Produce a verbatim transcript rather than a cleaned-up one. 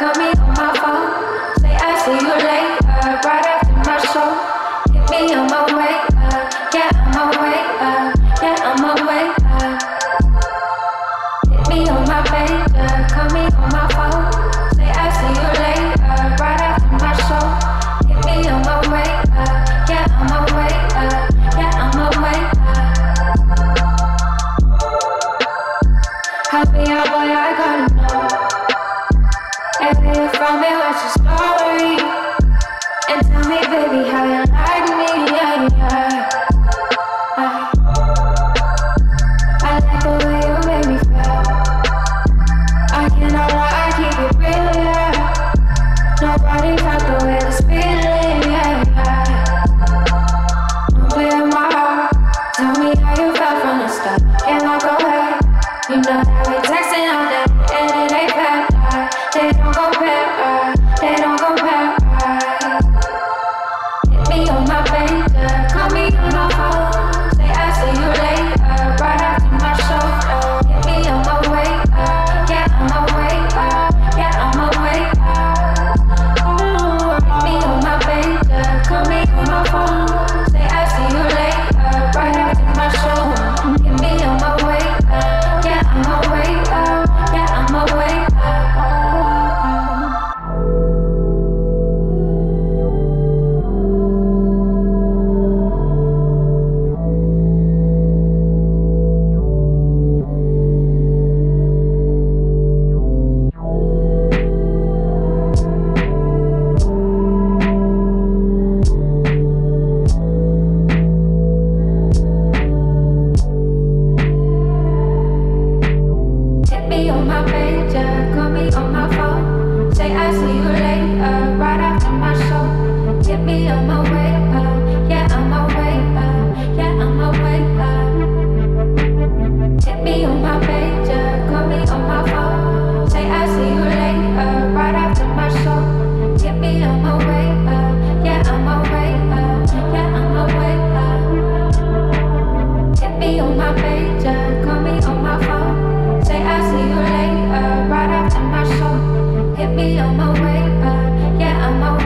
call me on my phone. Say I see you later, right after my show. Hit me on my way up, yeah, I'm on my way up, yeah, I'm on my way up. Hit me on my pager, call me on my phone. Say I see you later, right after my show. Hit me on my way up, yeah, I'm on my way up, yeah, I'm on my way up. Happy hour, boy, I gotta know. Every you from me, what's your story? And tell me, baby, how you like me, yeah, yeah. I, I like the way you make me feel. I cannot lie, I keep it real, yeah. Nobody felt the way this feeling, yeah, yeah. Don't play in my heart. Tell me how you felt from the start. Can I go ahead? You know that we texting all day, and it ain't fair. They don't compare, they don't compare. Hit me on my pager, call me on my phone. Say I see you later, right after my show. Hit me on my way up, yeah, I'm on my way up, yeah, I'm on my way up. Ooh, hit me on my pager, call me on my phone. Say I see you later, right after my show. Hit me on my way up, yeah, I'm on my way up, yeah, I'm on my way up. Hit me on my pager, call me on my phone. Say I see you later, right after my show. Hit me on my way up, yeah, I'm on my way up, yeah, I'm on my way up. Hit me on my pager, call me on my phone. Say I see you later, right after my show. Hit me on my way up, yeah, I'm on my way up, yeah, I'm on my way up. Hit me on my pager, call me on my phone. Say I see you later, right after my show. Hit me on my way up, yeah, I'm on my way up.